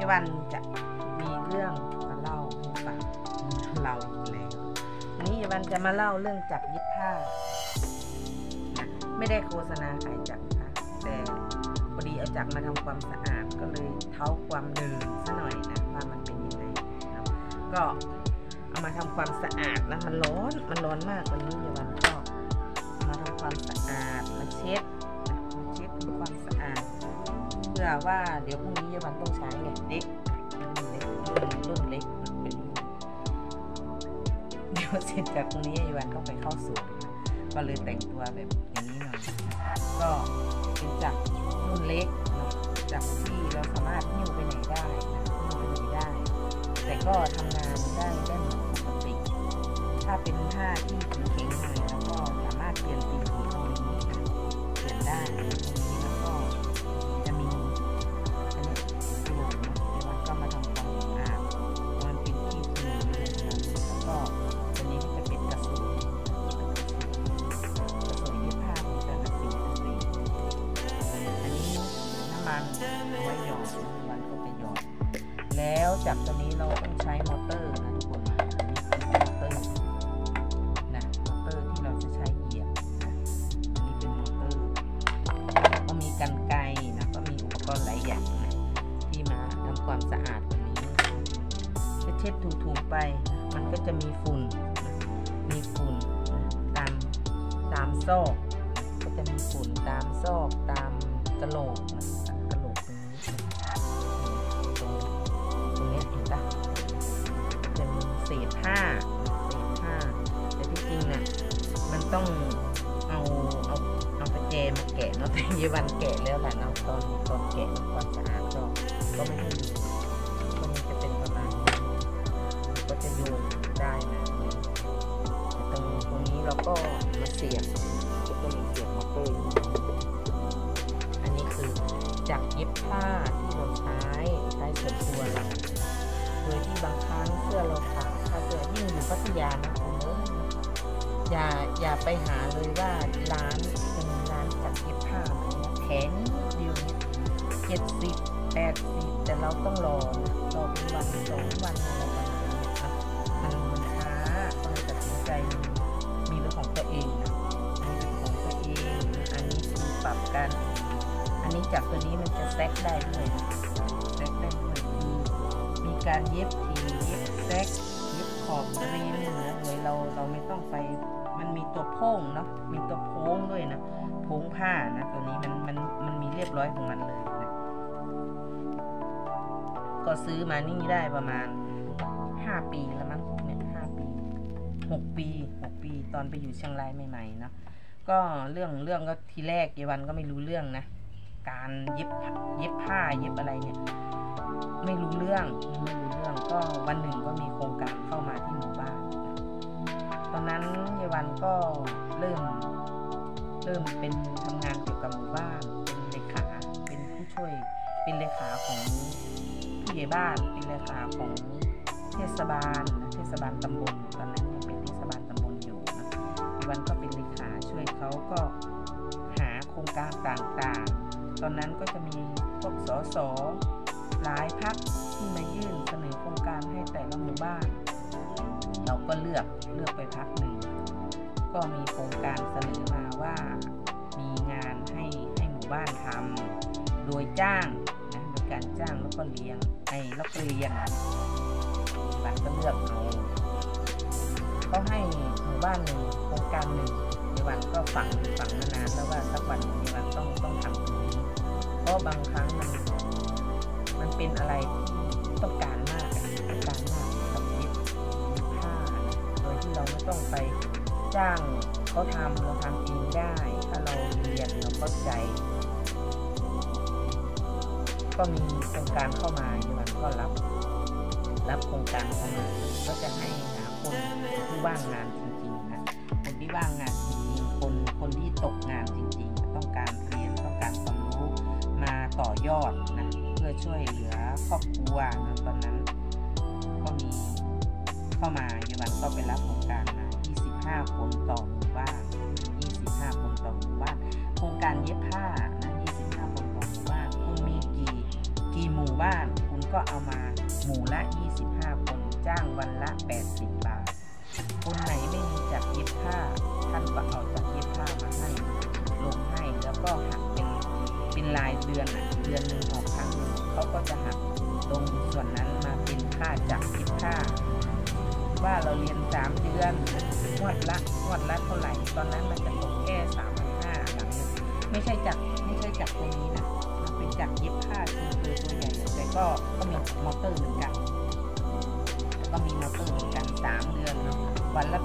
วันจะมีเรื่องมาเล่าให้ฟังเราอีกแล้ววันนี้วันจะมาเล่าเรื่องจักรเย็บผ้าไม่ได้โฆษณาขายจักรค่ะแต่พอดีเอาจักรมาทำความสะอาดก็เลยเท้าความเดิมซะหน่อยนะว่ามันเป็นยังไงนะก็เอามาทำความสะอาดนะมันร้อนมากวันนี้วันก็มาทำความสะอาดมาเช็ดทำความสะอาดเพื่อว่าเดี๋ยวพรุ่งนี้วันต้องใช้ไงเด็กรุ่นเล็กเป็นเดี๋ยวเสร็จจากตรงนี้วันต้องไปเข้าสวนก็เลยแต่งตัวแบบอย่างนี้หน่อยก็เป็นจักรรุ่นเล็กจักรที่เราสามารถหิ้วไปไหนได้นะหิ้วไปไหนได้แต่ก็ทำงานได้เหมือนปกติถ้าเป็นผ้าที่แข็งๆหน่อยแล้วก็สามารถเปลี่ยนสีตรงนี้เปลี่ยนได้ตรงนี้แล้วก็จะมีอันนี้โยงนะเดี๋ยวมันก็มาทำความสะอาดมันเป็นขี้ฝุ่นเลยนะแล้วก็ตัวนี้ก็จะเป็นกระสุนเย็บผ้าของแต่ละสีอันนี้น้ำมันเอาไว้หยอดมันก็จะหยอดแล้วจากตัวนี้เราต้องใช้มอเตอร์นะทุกคนมอเตอร์ที่เราจะใช้เหยียบนะอันนี้เป็นมอเตอร์ก็มีกรรไกรนะก็มีอุปกรณ์หลายอย่างนะที่มาทำความสะอาดตรงนี้จะเช็ดถูๆไปมันก็จะมีฝุ่นตามซอกก็จะมีฝุ่นตามซอกตามกระโหลกนะกระโหลกตรงนี้ตรงนี้เห็นปะจะมีเศษผ้าแต่ที่จริงน่ะมันต้องเอาประแจมาแกะเนาะแต่ยีวันแกะแล้วแหละเนาะตอนแกะความสะอาดก็ไม่ให้ดูก็มันจะเป็นประมาณนี้ก็จะโยนได้นะตรงนี้เราก็มาเสียบก็ต้องเสียบมอเตอร์อันนี้คือจักรเย็บผ้าที่เราใช้ส่วนตัวเราโดยที่บางครั้งเสื้อเราขาดถ้าเสื้อยิ่งอยู่พัทยานะคุณอย่าไปหาเลยว่าร้านเป็นร้านจักรเย็บผ้าแขนเดียว70-80แต่เราต้องรอเป็นวัน2 วันอะไรประมาณนี้ครับมันช้าต้องตัดสินใจมีเรื่องของตัวเองนะมีเรื่องของตัวเองอันนี้คือปรับกันอันนี้จากตัวนี้มันจะแซกได้ด้วยมีการเย็บทีเย็บแซกเย็บขอบตรีนเหมือนเลยเราไม่ต้องไปมันมีตัวโพ่งเนาะมีตัวโพ้งด้วยนะโพ้งผ้านะตัวนี้มันมีเรียบร้อยของมันเลยนะก็ซื้อมานี่ได้ประมาณ5 ปีแล้วมั้งเนี่ย5 ปี6 ปีตอนไปอยู่เชียงรายใหม่ๆเนาะก็เรื่องก็ทีแรกเยวันก็ไม่รู้เรื่องนะการเย็บผ้าเย็บอะไรเนี่ยไม่รู้เรื่องก็วันหนึ่งก็มีโครงการเข้ามาที่หมู่บ้านตอนนั้นเยวันก็เริ่มเป็นทำงานเกี่ยวกับหมู่บ้านเป็นเลขาเป็นผู้ช่วยเป็นเลขาของผู้ใหญ่บ้านเป็นเลขาของเทศบาลตำบลตอนนั้นยังเป็นเทศบาลตำบลอยู่นะเยวันก็เป็นเลขาช่วยเขาก็หาโครงการต่างๆตอนนั้นก็จะมีพวกสสหลายพรรคที่มายื่นเสนอโครงการให้แต่ละหมู่บ้านเราก็เลือกไปพรรคหนึ่งก็มีโครงการเสนอมาว่ามีงานให้หมู่บ้านทำโดยจ้างนะโดยการจ้างแล้วก็เลี้ยงแล้วก็เรียนบ้านก็เลือกเอาก็ให้หมู่บ้านหนึ่งโครงการหนึ่งในวันก็ฝังมานานแล้วว่าสักวันในวันต้องทำตรงนี้เพราะบางครั้งมันเป็นอะไรที่ต้องการมากกับเย็บผ้าโดยที่เราไม่ต้องไปจ้างเขาทำเราทำเองได้ถ้าเราเรียนเราเข้าใจก็มีโครงการเข้ามาในวันก็รับโครงการเข้ามาก็จะให้หาคนที่ว่างงานจริงๆนะคนที่ว่างงานจริงๆคนที่ตกงานจริงๆต้องการเรียนต้องการความรู้มาต่อยอดนะเพื่อช่วยเหลือครอบครัวนะตอนนั้นก็มีเข้ามาเยวันก็ไปรับโครงการมา25 คนต่อหมู่บ้าน25 คนต่อหมู่บ้านโครงการเย็บผ้านะ25 คนต่อหมู่บ้านคุณมีกี่หมู่บ้านคุณก็เอามาหมู่ละ25คนจ้างวันละ80 บาทคนไหนไม่มีจักรเย็บผ้าท่านก็เอาจักรเย็บผ้ามาให้ลงให้แล้วก็หักเป็นรายเดือนเดือนหนึ่งออกครั้งนึงเขาก็จะหักตรงส่วนนั้นมาเป็นค่าจักรเย็บผ้าว่าเราเรียน3 เดือนงวดละเท่าไหร่ตอนนั้นมันจะตกแค่3,500หลังไม่ใช่จักรตัวนี้นะมันเป็นจักรเย็บผ้าคือตัวใหญ่แต่ก็มีมอเตอร์เหมือนกัน3 เดือนเนาะวันละ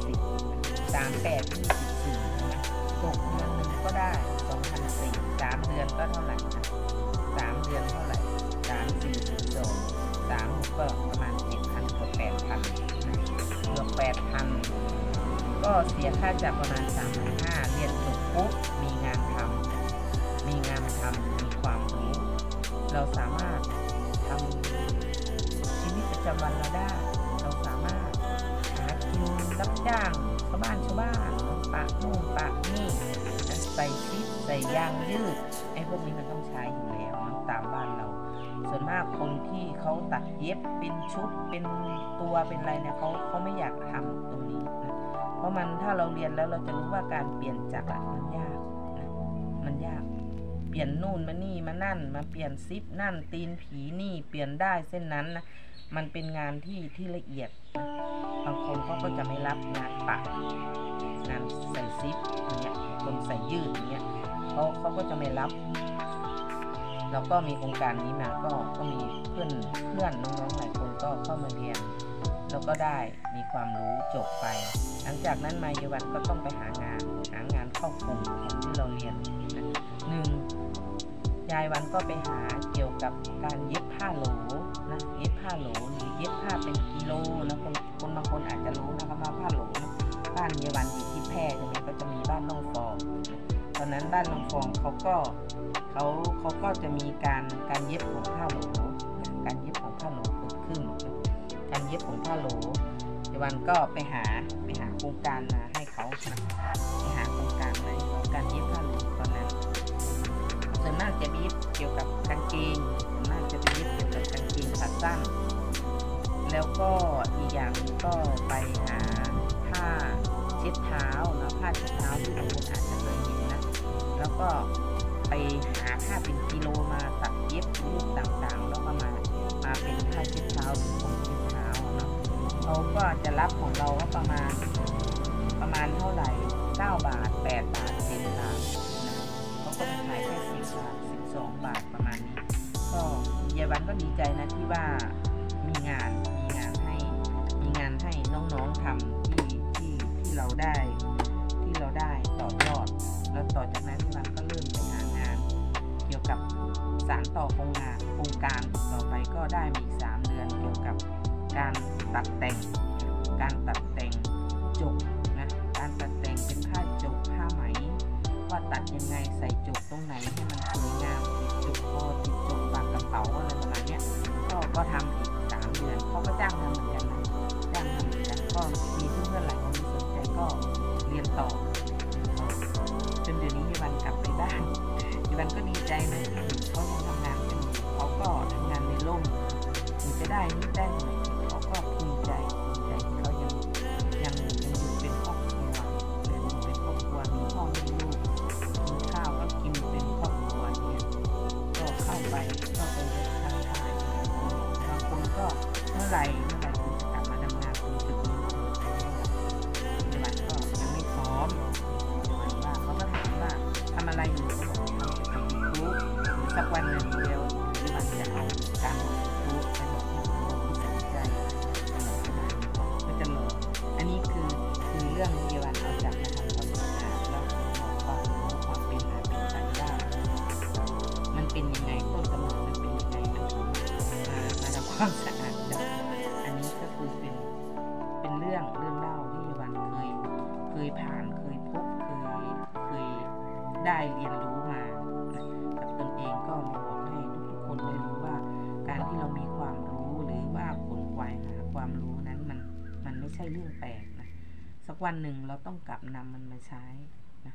80 38 24นะตกเดือนหนึ่งก็ได้2,400 3 เดือนก็เท่าไหร่นะ3 เดือนเท่าไหร่3 4 12 3 6ก็ประมาณ 7,000 กว่า 8,000 เกือบ 8,000 ก็เสียค่าจักรประมาณ 3,500 เรียนจบปุ๊บมีงานทำมีความรู้เราสามารถทำชีวิตประจำวันเราได้เราสามารถหากินรับจ้างชาวบ้านปะนู่นปะนี่ใส่ซิปใส่ยางยืดไอ้พวกนี้มันต้องใช้อยู่แล้วตามบ้านเราส่วนมากคนที่เขาตัดเย็บเป็นชุดเป็นตัวเป็นอะไรเนี่ยเขาไม่อยากทำตรงนี้นะเพราะมันถ้าเราเรียนแล้วเราจะรู้ว่าการเปลี่ยนจักรมันยากนะมันยากเปลี่ยนนู่นมานี่มานั่นมาเปลี่ยนซิปนั่นตีนผีนี่เปลี่ยนได้เส้นนั้นนะมันเป็นงานที่ละเอียดนะบางคนเขาก็จะไม่รับงานปักงานใส่ซิปอย่างเงี้ยคนใส่ยืดอย่างเงี้ยเขาก็จะไม่รับแล้วก็มีโครงการนี้มาก็มีเพื่อนน้องๆหลายคนก็เข้ามาเรียนแล้วก็ได้มีความรู้จบไปหลังจากนั้นมายวันก็ต้องไปหางานเข้ากลุ่มที่เราเรียนนะยายวันก็ไปหาเกี่ยวกับการเย็บผ้าโหลนะเย็บผ้าโหลหรือเย็บผ้าเป็นกิโลนะคนบางคนอาจจะรู้นะครับว่าผ้าโหลนะบ้านยายวันอยู่ที่แพร่ใช่ไหมก็จะมีบ้านน้องฟองตอนนั้นบ้านน้องฟองเขาก็จะมีการเย็บของผ้าโหลการเย็บของผ้าโหลเกิดขึ้นการเย็บของผ้าโหลยายวันก็ไปหาโครงการมาให้เขาไปหาโครงการมาของการเย็บผ้าโหลตอนนั้นส่วนมากจะเย็บเกี่ยวกับกางเกงส่วนมากจะไปเย็บเกี่ยวกับกางเกงขาสั้นแล้วก็อีกอย่างก็ไปหาผ้าเช็ดเท้านะผ้าเช็ดเท้าที่บางคนอาจจะเคยเห็นนะแล้วก็ไปหาผ้าเป็นกิโลมาตัดเย็บรูปต่างๆแล้วก็มาเป็นผ้าเช็ดเท้าหรือผมเช็ดเท้าเนาะเขาก็จะรับของเราก็ประมาณเท่าไหร่9 บาท8 บาท10 บาทนะเขาก็จะขายแค่10 บาท12 บาทประมาณนี้ก็ยายวันก็ดีใจนะที่ว่ามีงานให้น้องๆทำที่เราได้ต่อยอดแล้วต่อจากนั้นยายวันก็เริ่มไปหางานเกี่ยวกับสานต่อโครงการต่อไปก็ได้มีอีก3 เดือนเกี่ยวกับการตัดแต่งจกนะการตัดแต่งเป็นผ้าจกผ้าไหมว่าตัดยังไงใส่จกตรงไหนให้มันสวยงามติดจกคอติดจกปากกระเป๋าอะไรประมาณนี้ก็ทำอีก3 เดือนเขาก็จ้างทำเหมือนกันนะก็มีเพื่อนหลายคนที่สนใจก็เรียนต่อจนเดี๋ยวนี้ยายวันกลับไปได้ยายวันก็ดีใจนะที่เขายังทำงานกันเขาก็ทำงานในร่มถึงจะได้นิดได้หน่อยเขาก็ภูมิใจที่เขายังอยู่เป็นครอบครัวมีพ่อมีลูกกินข้าวก็กินเป็นครอบครัวเนี่ยก็เข้าไปทักทายบางคนก็เมื่อไหร่คุณจะกลับมาทำงานคุณจุดนี้ยายวันก็ยังไม่พร้อมว่าเขาก็ถามว่าทำอะไรอยู่ก็บอกทำยูทูบสักวันหนึ่งเดียวยายวันจะเอาการยูทูบไปบอกให้ผู้สนใจก็จะลงอันนี้คือเรื่องยายวันเอาจากมาทำความสะอาดแล้วบอกความเป็นมาเป็นไปว่ามันเป็นยังไงต้นกำเนิดมันเป็นยังไงมาทำความสะอาดได้อันนี้ก็คือเป็นเรื่องเล่าที่ยายวันเคยผ่านเคยพบเคยได้เรียนรู้มากับตนเองก็มาบอกให้ทุกคนได้รู้ว่าการที่เรามีความรู้หรือว่าขนขวายหาความรู้นั้นมันไม่ใช่เรื่องแปลกนะสักวันหนึ่งเราต้องกลับนำมันมาใช้นะ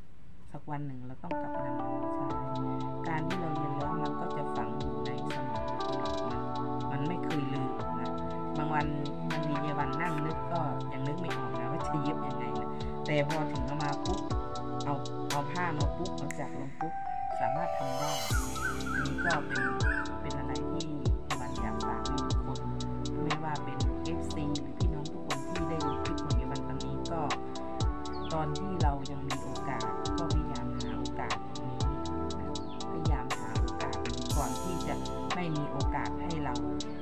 สักวันหนึ่งเราต้องกลับนำมันมาใช้การที่เราเรียนแล้วมันก็จะฝังอยู่ในสมองตลอดมันไม่เคยลืมนะบางวันมันมีวันนั่งนึกก็ยังนึกไม่ออกนะว่าจะเย็บยังไงนะแต่พอถึงเอามาปุ๊บเอาผ้ามาปุ๊บเอาจับลงปุ๊บสามารถทำได้อันนี้ก็เป็นอะไรที่มันอยากฝากให้ทุกคนไม่ว่าเป็น FC หรือพี่น้องทุกคนที่ได้ดูคลิปของวันนี้ก็ตอนที่เรายังมีโอกาสก็พยายามหาโอกาสนี้พยายามหาโอกาสก่อนที่จะไม่มีโอกาสให้เรา